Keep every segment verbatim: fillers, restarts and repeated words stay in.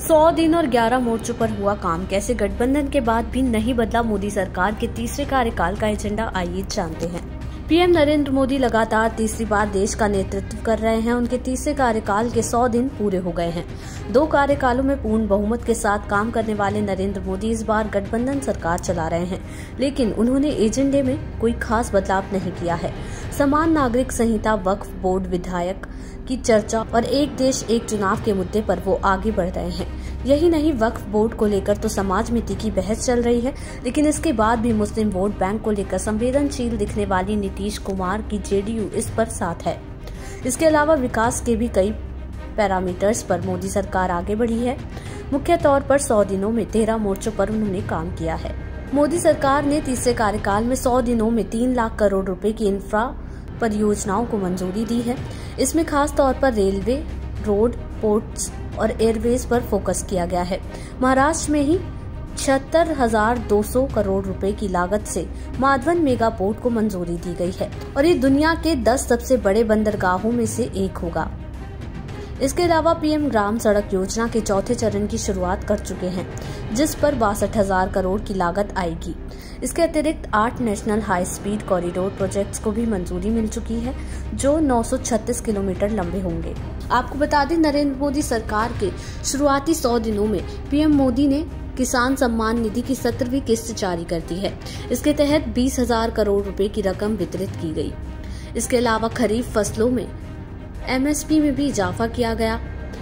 सौ दिन और ग्यारह मोर्चों पर हुआ काम, कैसे गठबंधन के बाद भी नहीं बदला मोदी सरकार के तीसरे कार्यकाल का एजेंडा, आइए जानते हैं। पीएम नरेंद्र मोदी लगातार तीसरी बार देश का नेतृत्व कर रहे हैं। उनके तीसरे कार्यकाल के सौ दिन पूरे हो गए हैं। दो कार्यकालों में पूर्ण बहुमत के साथ काम करने वाले नरेंद्र मोदी इस बार गठबंधन सरकार चला रहे हैं, लेकिन उन्होंने एजेंडे में कोई खास बदलाव नहीं किया है। समान नागरिक संहिता, वक्फ बोर्ड, विधायक की चर्चा और एक देश एक चुनाव के मुद्दे पर वो आगे बढ़ रहे हैं। यही नहीं, वक्फ बोर्ड को लेकर तो समाज में तीखी बहस चल रही है, लेकिन इसके बाद भी मुस्लिम वोट बैंक को लेकर संवेदनशील दिखने वाली नीतीश कुमार की जेडीयू इस पर साथ है। इसके अलावा विकास के भी कई पैरामीटर्स पर मोदी सरकार आगे बढ़ी है। मुख्य तौर पर सौ दिनों में तेरह मोर्चों पर उन्होंने काम किया है। मोदी सरकार ने तीसरे कार्यकाल में सौ दिनों में तीन लाख करोड़ रुपए की इंफ्रा परियोजनाओं को मंजूरी दी है। इसमें खास तौर पर रेलवे, रोड, पोर्ट्स और एयरवेज पर फोकस किया गया है। महाराष्ट्र में ही छिहत्तर हजार दो सौ करोड़ रुपए की लागत से माधवन मेगा पोर्ट को मंजूरी दी गई है और ये दुनिया के दस सबसे बड़े बंदरगाहों में से एक होगा। इसके अलावा पीएम ग्राम सड़क योजना के चौथे चरण की शुरुआत कर चुके हैं, जिस पर बासठ हजार करोड़ की लागत आएगी। इसके अतिरिक्त आठ national high speed corridor projects को भी मंजूरी मिल चुकी है, जो नौ सौ छत्तीस किलोमीटर लंबे होंगे। आपको बता दें, नरेंद्र मोदी सरकार के शुरुआती सौ दिनों में पीएम मोदी ने किसान सम्मान निधि की सत्रहवीं किस्त जारी कर दी है। इसके तहत बीस हजार करोड़ रुपए की रकम वितरित की गई। इसके अलावा खरीफ फसलों में एमएसपी में भी इजाफा किया गया।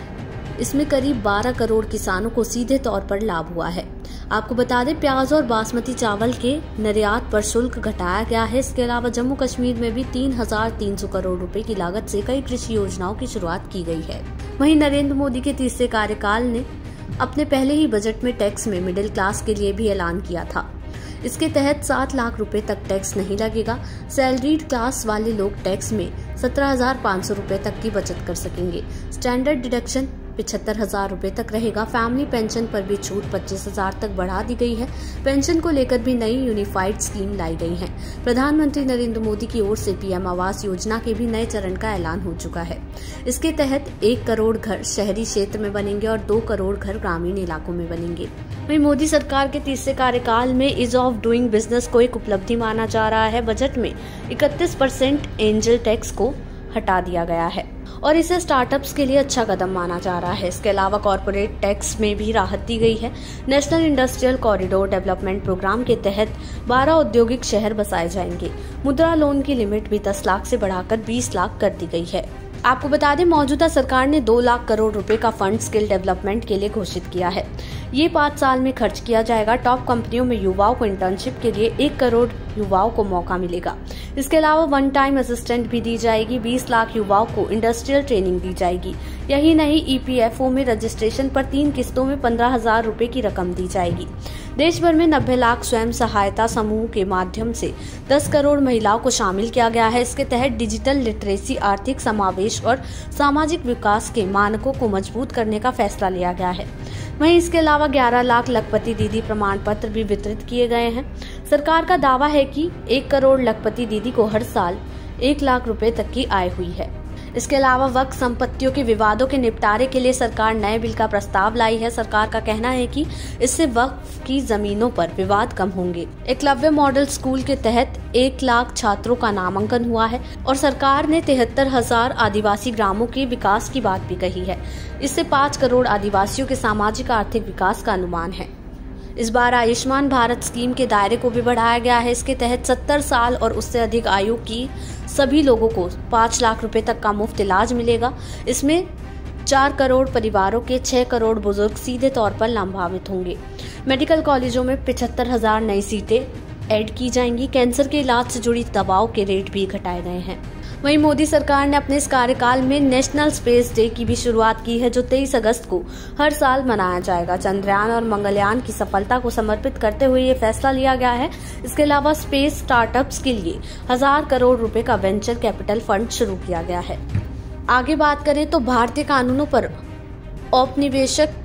इसमें करीब बारह करोड़ किसानों को सीधे तौर पर लाभ हुआ है। आपको बता दें, प्याज और बासमती चावल के निर्यात पर शुल्क घटाया गया है। इसके अलावा जम्मू कश्मीर में भी तीन हजार तीन सौ करोड़ रुपए की लागत से कई कृषि योजनाओं की शुरुआत की गई है। वहीं नरेंद्र मोदी के तीसरे कार्यकाल ने अपने पहले ही बजट में टैक्स में मिडिल क्लास के लिए भी ऐलान किया था। इसके तहत सात लाख रुपए तक टैक्स नहीं लगेगा। सैलरीड क्लास वाले लोग टैक्स में सत्रह हजार पाँच सौ रूपए तक की बचत कर सकेंगे। स्टैंडर्ड डिडक्शन पिछहत्तर हजार रूपए तक रहेगा। फैमिली पेंशन पर भी छूट पच्चीस हजार तक बढ़ा दी गई है। पेंशन को लेकर भी नई यूनिफाइड स्कीम लाई गई है। प्रधानमंत्री नरेंद्र मोदी की ओर से पीएम आवास योजना के भी नए चरण का ऐलान हो चुका है। इसके तहत एक करोड़ घर शहरी क्षेत्र में बनेंगे और दो करोड़ घर ग्रामीण इलाकों में बनेंगे। वहीं मोदी सरकार के तीसरे कार्यकाल में इज ऑफ डूइंग बिजनेस को एक उपलब्धि माना जा रहा है। बजट में इकतीस परसेंट एंजल टैक्स को हटा दिया गया है और इसे स्टार्टअप्स के लिए अच्छा कदम माना जा रहा है। इसके अलावा कॉर्पोरेट टैक्स में भी राहत दी गई है। National industrial corridor development programme के तहत बारह औद्योगिक शहर बसाए जाएंगे। मुद्रा लोन की लिमिट भी दस लाख से बढ़ाकर बीस लाख कर दी गई है। आपको बता दें, मौजूदा सरकार ने दो लाख करोड़ रुपए का फंड स्किल डेवलपमेंट के लिए घोषित किया है। ये पाँच साल में खर्च किया जाएगा। टॉप कंपनियों में युवाओं को इंटर्नशिप के लिए एक करोड़ युवाओं को मौका मिलेगा। इसके अलावा वन टाइम असिस्टेंट भी दी जाएगी। बीस लाख युवाओं को इंडस्ट्रियल ट्रेनिंग दी जाएगी। यही नहीं, ईपीएफओ में रजिस्ट्रेशन पर तीन किस्तों में पंद्रह हजार रूपए की रकम दी जाएगी। देश भर में नब्बे लाख स्वयं सहायता समूह के माध्यम से दस करोड़ महिलाओं को शामिल किया गया है। इसके तहत डिजिटल लिटरेसी, आर्थिक समावेश और सामाजिक विकास के मानकों को मजबूत करने का फैसला लिया गया है। वहीं इसके अलावा ग्यारह लाख लखपति दीदी प्रमाण पत्र भी वितरित किए गए हैं। सरकार का दावा है कि एक करोड़ लखपति दीदी को हर साल एक लाख रुपए तक की आय हुई है। इसके अलावा वक्फ संपत्तियों के विवादों के निपटारे के लिए सरकार नए बिल का प्रस्ताव लाई है। सरकार का कहना है कि इससे वक्फ की जमीनों पर विवाद कम होंगे। एकलव्य मॉडल स्कूल के तहत एक लाख छात्रों का नामांकन हुआ है और सरकार ने तिहत्तर हजार आदिवासी ग्रामों के विकास की बात भी कही है। इससे पाँच करोड़ आदिवासियों के सामाजिक आर्थिक विकास का अनुमान है। इस बार आयुष्मान भारत स्कीम के दायरे को भी बढ़ाया गया है। इसके तहत सत्तर साल और उससे अधिक आयु की सभी लोगों को पाँच लाख रुपए तक का मुफ्त इलाज मिलेगा। इसमें चार करोड़ परिवारों के छह करोड़ बुजुर्ग सीधे तौर पर लाभान्वित होंगे। मेडिकल कॉलेजों में पिछहत्तर हजार नई सीटें ऐड की जाएंगी। कैंसर के इलाज से जुड़ी दवाओं के रेट भी घटाए गए हैं। वहीं मोदी सरकार ने अपने इस कार्यकाल में नेशनल स्पेस डे की भी शुरुआत की है, जो तेईस अगस्त को हर साल मनाया जाएगा। चंद्रयान और मंगलयान की सफलता को समर्पित करते हुए ये फैसला लिया गया है। इसके अलावा स्पेस स्टार्टअप्स के लिए हजार करोड़ रुपए का वेंचर कैपिटल फंड शुरू किया गया है। आगे बात करें तो भारतीय कानूनों पर औपनिवेशिक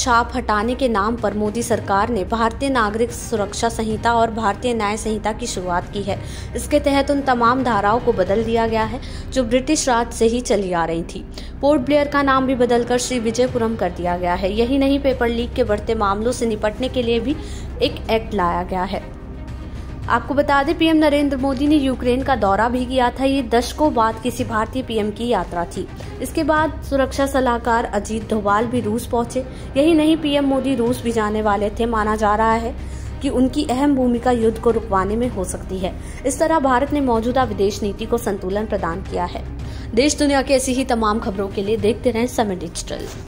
छाप हटाने के नाम पर मोदी सरकार ने भारतीय नागरिक सुरक्षा संहिता और भारतीय न्याय संहिता की शुरुआत की है। इसके तहत उन तमाम धाराओं को बदल दिया गया है जो ब्रिटिश राज से ही चली आ रही थी। पोर्ट ब्लेयर का नाम भी बदलकर श्री विजयपुरम कर दिया गया है। यही नहीं, पेपर लीक के बढ़ते मामलों से निपटने के लिए भी एक एक्ट लाया गया है। आपको बता दें, पीएम नरेंद्र मोदी ने यूक्रेन का दौरा भी किया था। ये दशकों बाद किसी भारतीय पीएम की यात्रा थी। इसके बाद सुरक्षा सलाहकार अजीत डोभाल भी रूस पहुंचे। यही नहीं, पीएम मोदी रूस भी जाने वाले थे। माना जा रहा है कि उनकी अहम भूमिका युद्ध को रुकवाने में हो सकती है। इस तरह भारत ने मौजूदा विदेश नीति को संतुलन प्रदान किया है। देश दुनिया की ऐसी ही तमाम खबरों के लिए देखते रहें समय डिजिटल।